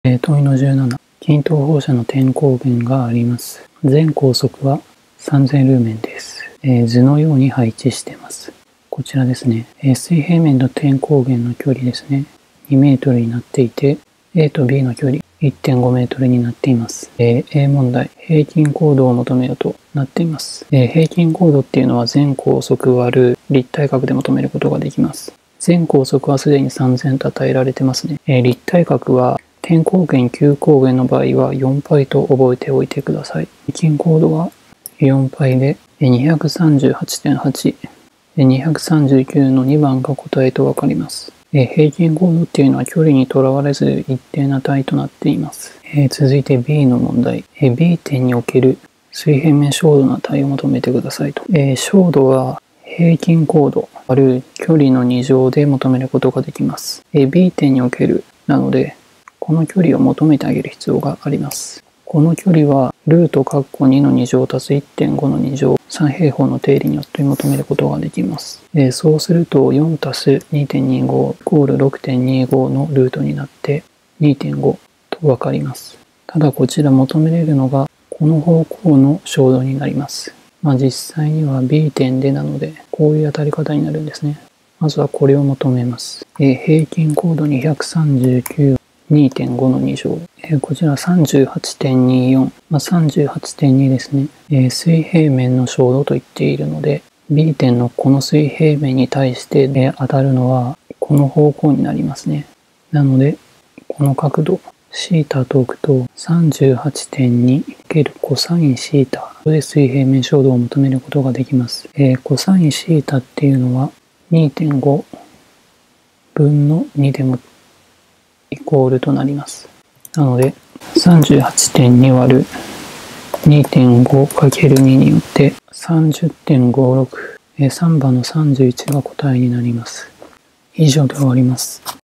問いの17、均等放射の点光源があります。全光速は3000ルーメンです。図のように配置しています。こちらですね。水平面と点光源の距離ですね。2メートルになっていて、A と B の距離 1.5 メートルになっています。A 問題、平均高度を求めよとなっています。平均高度っていうのは全光速割る立体角で求めることができます。全光速はすでに3000と与えられてますね。立体角は点光源、球光源の場合は 4π と覚えておいてください。平均高度は 4π で 238.8、239の2番が答えとわかります。平均高度っていうのは距離にとらわれず一定な値となっています。続いて B の問題。B 点における水平面照度の値を求めてくださいと。照度は平均高度ある距離の2乗で求めることができます。B 点におけるなので、この距離を求めてあげる必要があります。この距離はルート括弧2の2乗足す 1.5 の2乗3平方の定理によって求めることができます。そうすると4足す 2.25 イコール 6.25 のルートになって 2.5 とわかります。ただこちら求めれるのがこの方向の照度になります。実際には B 点でなのでこういう当たり方になるんですね。まずはこれを求めます。平均高度2392.5 の2乗。こちら 38.24。38.2 ですね。水平面の照度と言っているので、B 点のこの水平面に対して当たるのはこの方向になりますね。なので、この角度、θ と置くと 38.2 × コサインθで水平面照度を求めることができます。コサインθっていうのは 2.5 分の2でもイコールとなります。なので 38.2 割る 2.5×2 によって 30.56、3番の31が答えになります。以上で終わります。